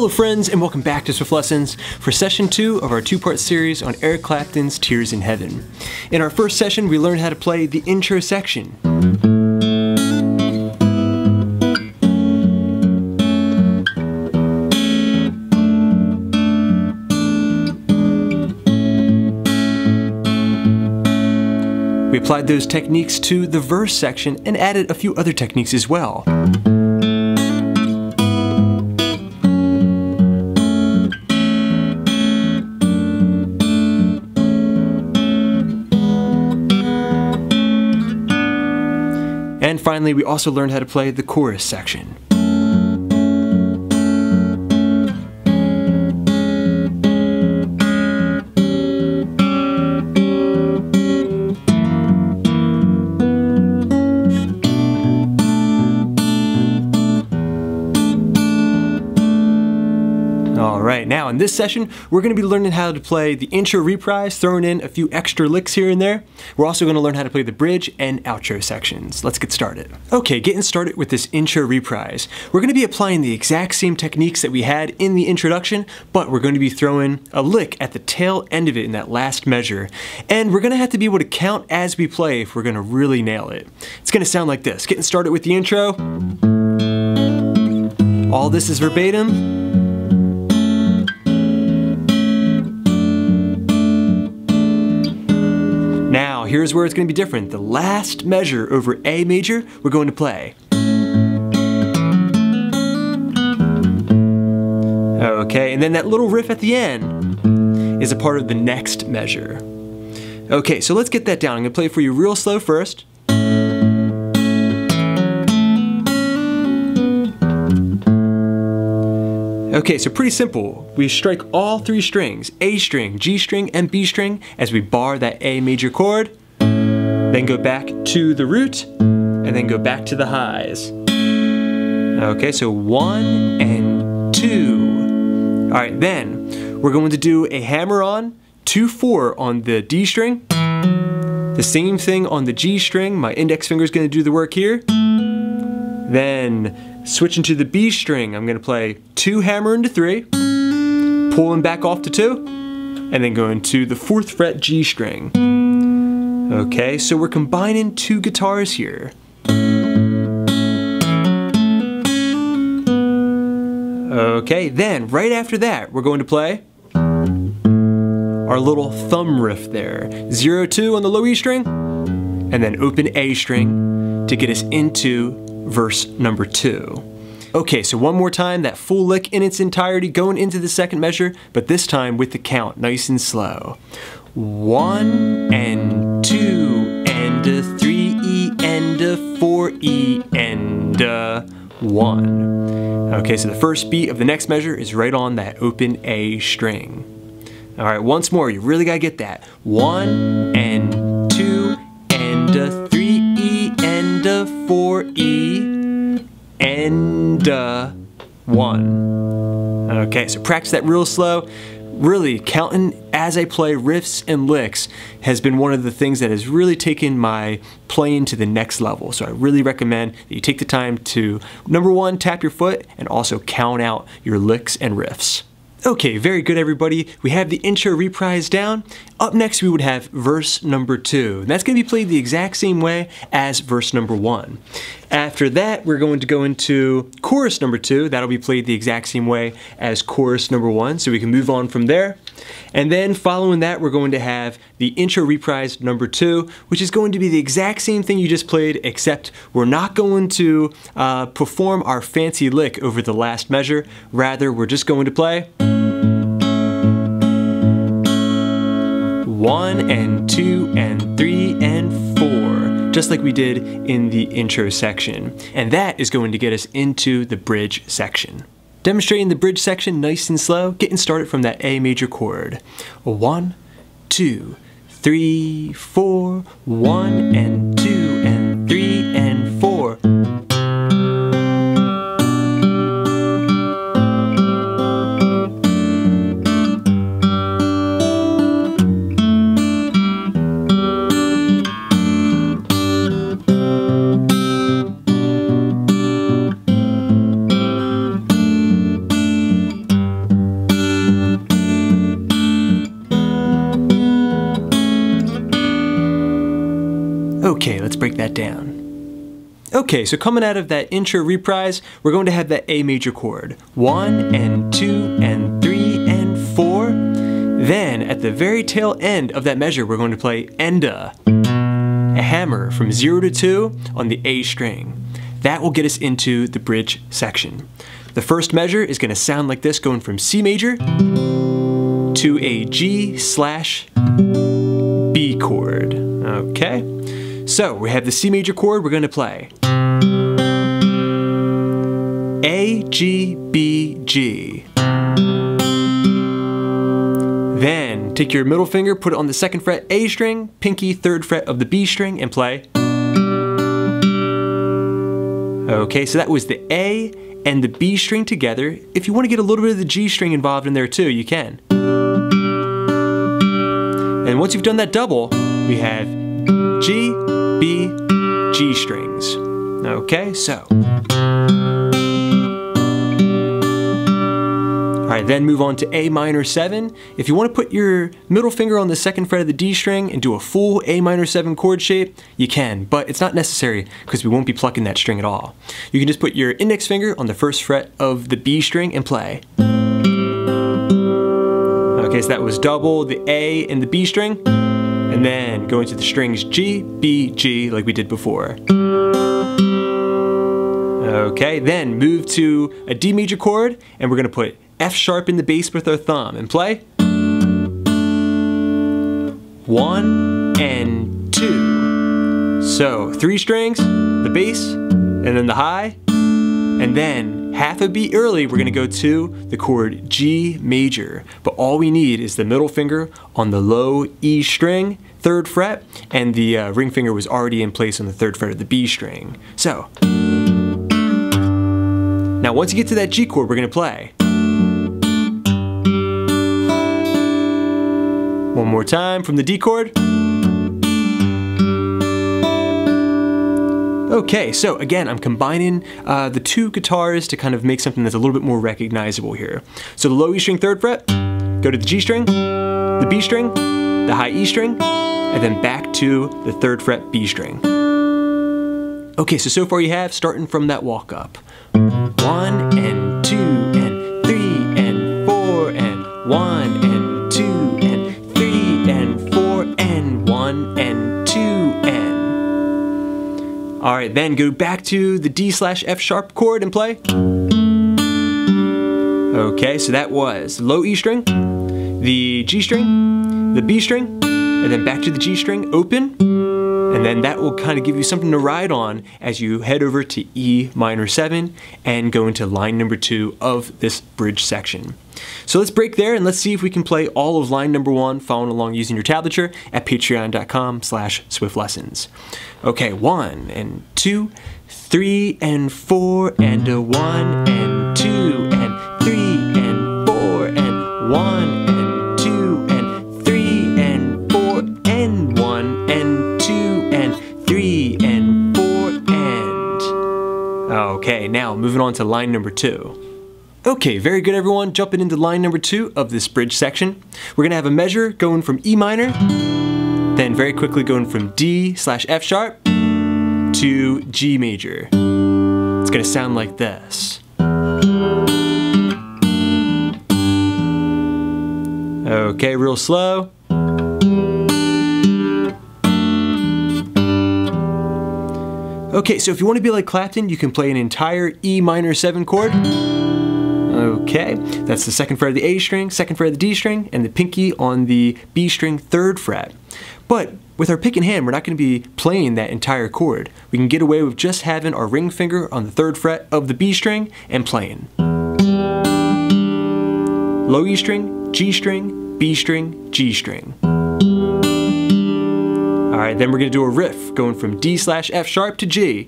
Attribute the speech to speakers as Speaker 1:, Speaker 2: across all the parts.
Speaker 1: Hello friends, and welcome back to Swift Lessons for session 2 of our two-part series on Eric Clapton's Tears in Heaven. In our first session, we learned how to play the intro section. We applied those techniques to the verse section and added a few other techniques as well. And finally, we also learned how to play the chorus section. Alright, now in this session, we're going to be learning how to play the intro reprise, throwing in a few extra licks here and there. We're also going to learn how to play the bridge and outro sections. Let's get started. Okay, getting started with this intro reprise. We're going to be applying the exact same techniques that we had in the introduction, but we're going to be throwing a lick at the tail end of it in that last measure. And we're going to have to be able to count as we play if we're going to really nail it. It's going to sound like this. Getting started with the intro. All this is verbatim. Now, here's where it's going to be different. The last measure over A major, we're going to play. Okay, and then that little riff at the end is a part of the next measure. Okay, so let's get that down. I'm going to play it for you real slow first. Okay, so pretty simple. We strike all three strings, A string, G string, and B string, as we bar that A major chord, then go back to the root, and then go back to the highs. Okay, so 1 and 2. All right, then we're going to do a hammer-on, 2-4 on the D string. The same thing on the G string. My index finger is going to do the work here. Then switching to the B string, I'm going to play 2 hammer into 3, pulling back off to 2, and then going to the 4th fret G string. Okay, so we're combining 2 guitars here. Okay, then right after that, we're going to play our little thumb riff there. 0-2 on the low E string, and then open A string to get us into verse number 2. Okay, so one more time, that full lick in its entirety going into the second measure, but this time with the count, nice and slow. 1 and 2 and a 3E and a 4E and a 1. Okay, so the first beat of the next measure is right on that open A string. All right, once more, you really gotta get that. 1 and 2 and a 3E and a 4E and 1. Okay, so practice that real slow. Really, counting as I play riffs and licks has been one of the things that has really taken my playing to the next level. So I really recommend that you take the time to, number 1, tap your foot, and also count out your licks and riffs. Okay, very good everybody. We have the intro reprise down. Up next we would have verse number 2. And that's going to be played the exact same way as verse number 1. After that, we're going to go into chorus number 2. That'll be played the exact same way as chorus number 1, so we can move on from there. And then following that, we're going to have the intro reprise number 2, which is going to be the exact same thing you just played, except we're not going to perform our fancy lick over the last measure. Rather, we're just going to play 1 and 2 and 3 and 4, just like we did in the intro section. And that is going to get us into the bridge section. Demonstrating the bridge section nice and slow, getting started from that A major chord. 1, 2, 3, 4, 1 and 2 and 3 and 4. that down. Okay, so coming out of that intro reprise, we're going to have that A major chord. 1 and 2 and 3 and 4. Then at the very tail end of that measure, we're going to play enda, a hammer from 0 to 2 on the A string. That will get us into the bridge section. The first measure is going to sound like this, going from C major to a G/B chord. Okay, so we have the C major chord. We're going to play A, G, B, G. Then take your middle finger, put it on the 2nd fret A string, pinky 3rd fret of the B string, and play. Okay, so that was the A and the B string together. If you want to get a little bit of the G string involved in there too, you can. And once you've done that double, we have G, B, G strings. Okay, so. Alright, then move on to A minor 7. If you want to put your middle finger on the 2nd fret of the D string and do a full A minor 7 chord shape, you can, but it's not necessary because we won't be plucking that string at all. You can just put your index finger on the 1st fret of the B string and play. Okay, so that was double the A and the B string, and then go into the strings G, B, G like we did before. Okay, then move to a D major chord, and we're going to put F sharp in the bass with our thumb and play. 1 and 2. So 3 strings, the bass, and then the high, and then half a beat early we're going to go to the chord G major. But all we need is the middle finger on the low E string, 3rd fret, and the ring finger was already in place on the 3rd fret of the B string. So now once you get to that G chord, we're going to play. One more time from the D chord. Okay, so again, I'm combining the 2 guitars to kind of make something that's a little bit more recognizable here. So the low E string 3rd fret, go to the G string, the B string, the high E string, and then back to the 3rd fret B string. Okay, so far you have, starting from that walk up. 1 and 2 and 3 and 4 and 1 and 2 and 3 and 4 and 1 and 2 and. Alright, then go back to the D/F sharp chord and play. Okay, so that was the low E string, the G string, the B string, and then back to the G string, open. And then that will kind of give you something to ride on as you head over to E minor 7 and go into line number 2 of this bridge section. So let's break there and let's see if we can play all of line number 1 following along using your tablature at patreon.com/swiftlessons. Okay, 1 and 2, 3 and 4 and a 1 and 2 and 3 and 4 and 1 and 2 and 3 and 4 and 1 and 2 and 3 and 4 and. Okay, now moving on to line number 2. Okay, very good everyone. Jumping into line number 2 of this bridge section. We're gonna have a measure going from E minor, then very quickly going from D/F sharp to G major. It's gonna sound like this. Okay, real slow. Okay, so if you want to be like Clapton, you can play an entire E minor 7 chord. Okay, that's the 2nd fret of the A string, 2nd fret of the D string, and the pinky on the B string 3rd fret. But with our pick in hand, we're not going to be playing that entire chord. We can get away with just having our ring finger on the 3rd fret of the B string and playing. Low E string, G string, B string, G string. Alright, then we're going to do a riff going from D/F sharp to G.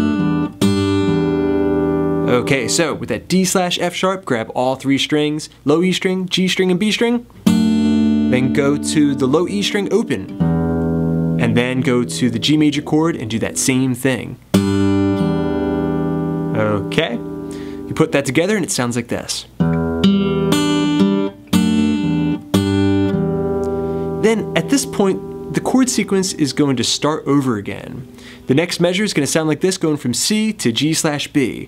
Speaker 1: Okay, so with that D/F sharp, grab all 3 strings, low E string, G string, and B string. Then go to the low E string open. And then go to the G major chord and do that same thing. Okay, you put that together and it sounds like this. Then at this point, the chord sequence is going to start over again. The next measure is going to sound like this, going from C to G/B.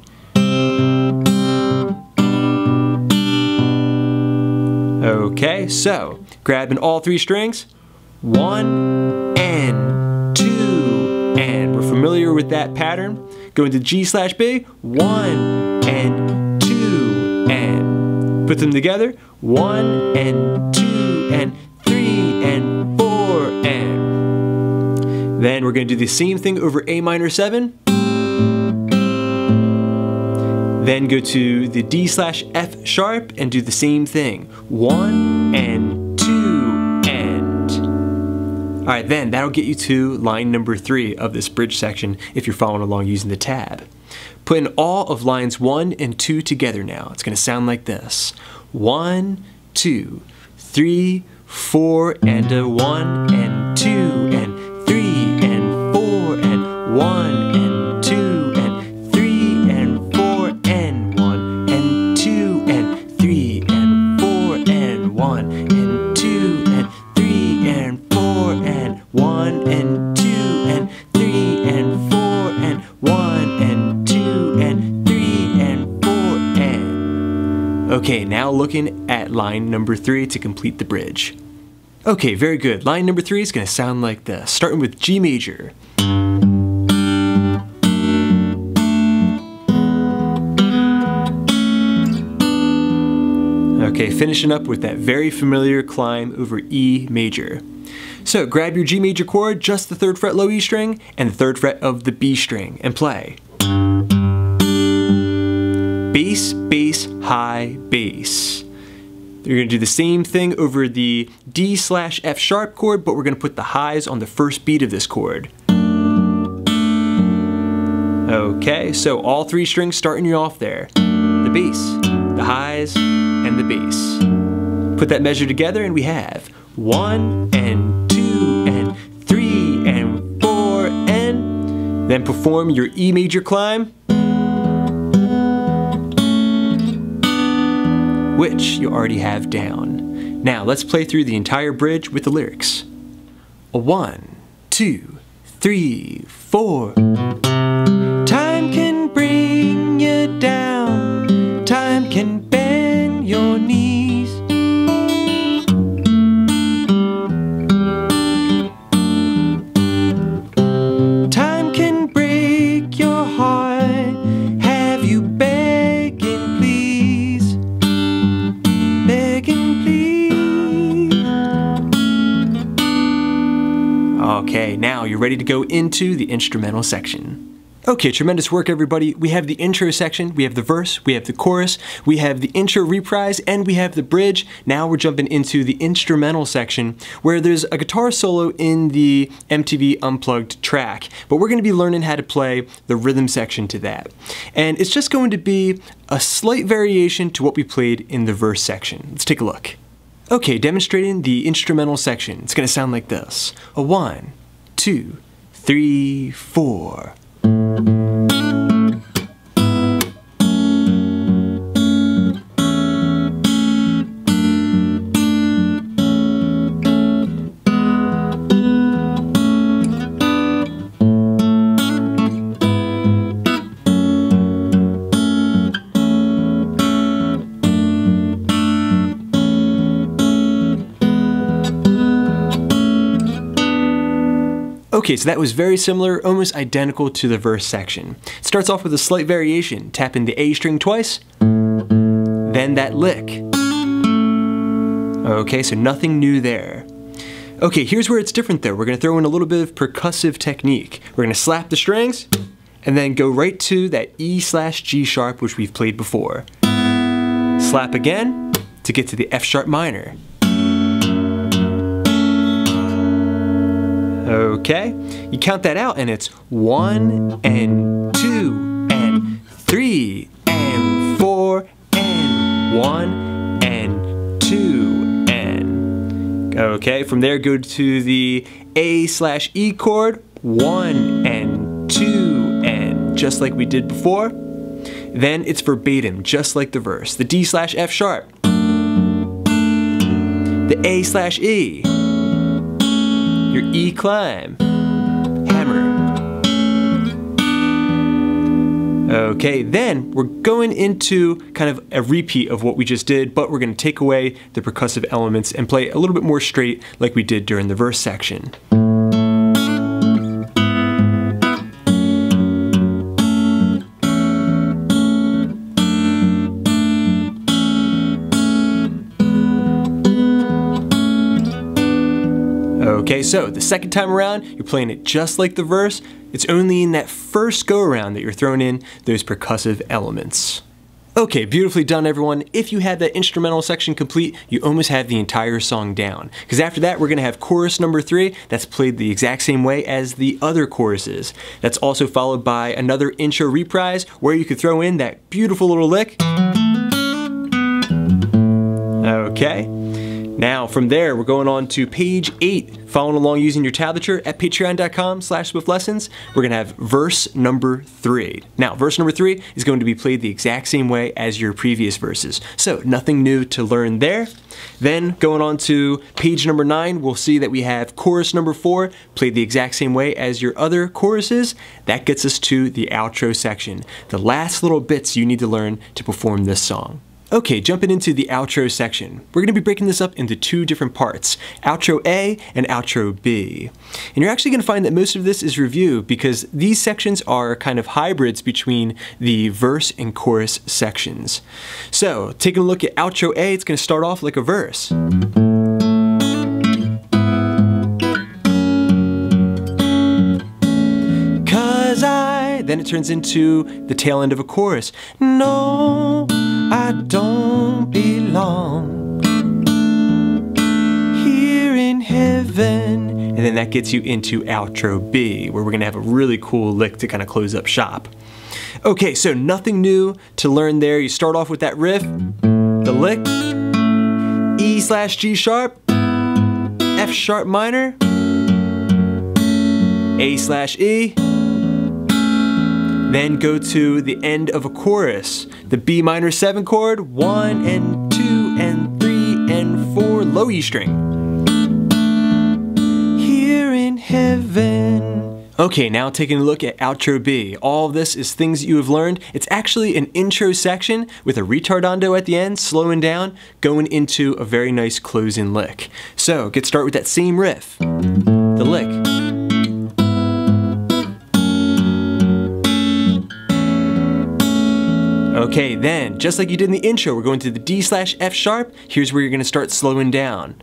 Speaker 1: Okay, so grabbing all three strings, 1 and 2 and. We're familiar with that pattern. Going to G/B, 1 and 2 and. Put them together, 1 and 2 and 3 and 4 and. Then we're going to do the same thing over A minor 7. Then go to the D/F sharp and do the same thing. 1 and 2 and. Alright, then that'll get you to line number 3 of this bridge section if you're following along using the tab. Put in all of lines 1 and 2 together now. It's going to sound like this. 1, 2, 3, 4, and a 1 and 2 and 3 and 4 and 1 and 2 and 3 and 4 and 1 and 2 and 3 and 4 and 1 and 2 and 3 and 4 and 1 and 2 and 3 and 4 and 1 and 2 and 3 and 4 and. Okay, now looking at line number 3 to complete the bridge. Okay, very good. Line number 3 is going to sound like this, starting with G major. Okay, finishing up with that very familiar climb over E major. So grab your G major chord, just the 3rd fret low E string, and the 3rd fret of the B string, and play. Bass, bass, high, bass. You're going to do the same thing over the D/F sharp chord, but we're going to put the highs on the first beat of this chord. Okay, so all 3 strings starting you off there. The bass, the highs, and the bass. Put that measure together and we have 1 and 2 and 3 and 4 and. Then perform your E major climb, which you already have down. Now let's play through the entire bridge with the lyrics. 1, 2, 3, 4. Time can bring you down, time can bend your knees. Time can break your heart, have you begging please, begging please. Okay, now you're ready to go into the instrumental section. Okay, tremendous work everybody. We have the intro section, we have the verse, we have the chorus, we have the intro reprise, and we have the bridge. Now we're jumping into the instrumental section where there's a guitar solo in the MTV Unplugged track, but we're going to be learning how to play the rhythm section to that. And it's just going to be a slight variation to what we played in the verse section. Let's take a look. Okay, demonstrating the instrumental section. It's going to sound like this. 1, 2, 3, 4. Okay, so that was very similar, almost identical to the verse section. It starts off with a slight variation, tapping the A string twice, then that lick. Okay, so nothing new there. Okay, here's where it's different though. We're gonna throw in a little bit of percussive technique. We're gonna slap the strings, and then go right to that E/G sharp, which we've played before. Slap again, to get to the F sharp minor. Okay, you count that out and it's 1 and 2 and 3 and 4 and 1 and 2 and. Okay, from there go to the A/E chord, 1 and 2 and, just like we did before. Then it's verbatim, just like the verse. The D/F sharp, the A/E, your E climb, hammer. Okay, then we're going into kind of a repeat of what we just did, but we're going to take away the percussive elements and play a little bit more straight like we did during the verse section. Okay, so the second time around, you're playing it just like the verse. It's only in that first go around that you're throwing in those percussive elements. Okay, beautifully done everyone. If you had that instrumental section complete, you almost have the entire song down. Because after that, we're gonna have chorus number 3 that's played the exact same way as the other choruses. That's also followed by another intro reprise where you could throw in that beautiful little lick. Okay. Now from there, we're going on to page 8. Following along using your tablature at patreon.com/swiftlessons, we're gonna have verse number 3. Now, verse number 3 is going to be played the exact same way as your previous verses. So nothing new to learn there. Then going on to page number 9, we'll see that we have chorus number 4 played the exact same way as your other choruses. That gets us to the outro section, the last little bits you need to learn to perform this song. Okay, jumping into the outro section. We're gonna be breaking this up into 2 different parts, outro A and outro B. And you're actually gonna find that most of this is review because these sections are kind of hybrids between the verse and chorus sections. So, taking a look at outro A, it's gonna start off like a verse. Then it turns into the tail end of a chorus. No, I don't belong here in heaven. And then that gets you into outro B, where we're gonna have a really cool lick to kind of close up shop. Okay, so nothing new to learn there. You start off with that riff, the lick, E/G sharp, F sharp minor, A/E, then go to the end of a chorus, the B minor 7 chord, 1 and 2 and 3 and 4, low E string. Here in heaven. Okay, now taking a look at outro B. All of this is things that you have learned. It's actually an intro section with a retardando at the end, slowing down, going into a very nice closing lick. So, get started with that same riff, the lick. Okay, then, just like you did in the intro, we're going to the D/F sharp. Here's where you're gonna start slowing down.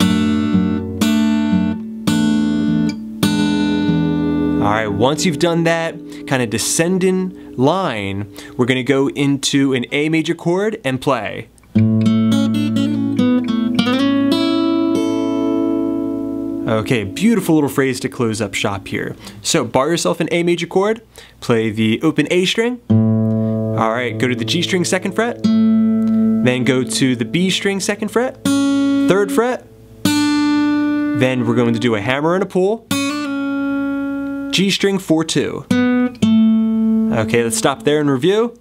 Speaker 1: All right, once you've done that kind of descending line, we're gonna go into an A major chord and play. Okay, beautiful little phrase to close up shop here. So bar yourself an A major chord, play the open A string. All right, go to the G string 2nd fret, then go to the B string 2nd fret, 3rd fret, then we're going to do a hammer and a pull, G string 4/2. Okay, let's stop there and review.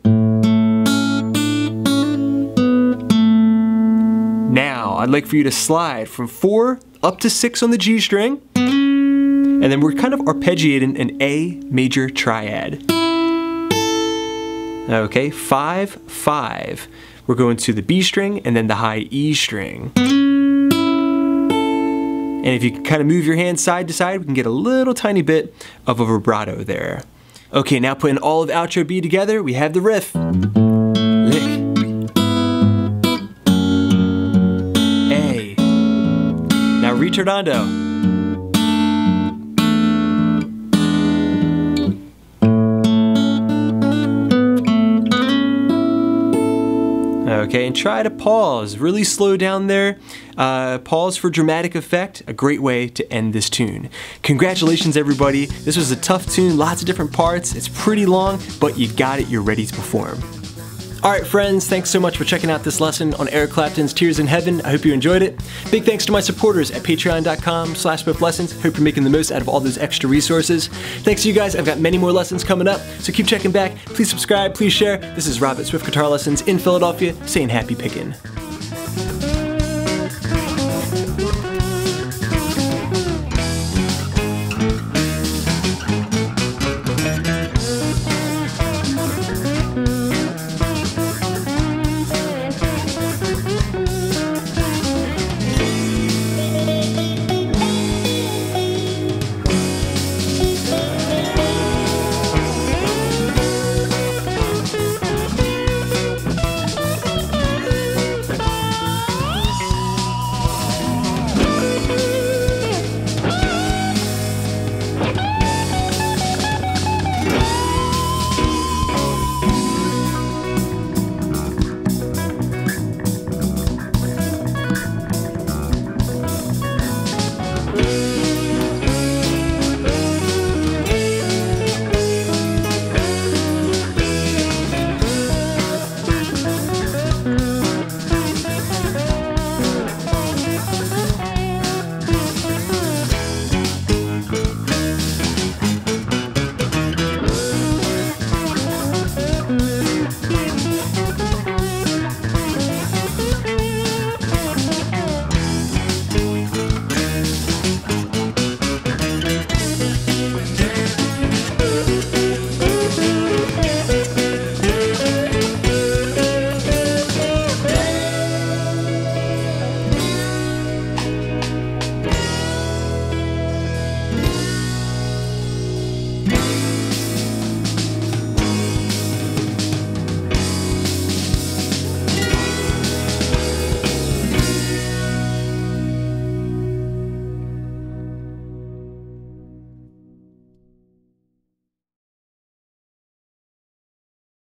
Speaker 1: Now, I'd like for you to slide from 4 up to 6 on the G string, and then we're kind of arpeggiating an A major triad. Okay, 5, 5. We're going to the B string and then the high E string. And if you can kind of move your hands side to side, we can get a little tiny bit of a vibrato there. Okay, now putting all of outro B together, we have the riff. Lick. A. Now retardando. Okay, and try to pause, really slow down there. Pause for dramatic effect, a great way to end this tune. Congratulations everybody, this was a tough tune, lots of different parts, it's pretty long, but you got it, you're ready to perform. Alright friends, thanks so much for checking out this lesson on Eric Clapton's Tears in Heaven. I hope you enjoyed it. Big thanks to my supporters at patreon.com/swiftlessons. Hope you're making the most out of all those extra resources. Thanks to you guys, I've got many more lessons coming up, so keep checking back. Please subscribe, please share. This is Rob at Swift Guitar Lessons in Philadelphia, saying happy picking.